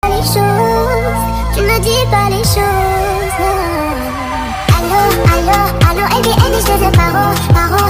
Les choses, tu ne dis pas les choses. Allô, allô, allô, et bien, je te paro, paro.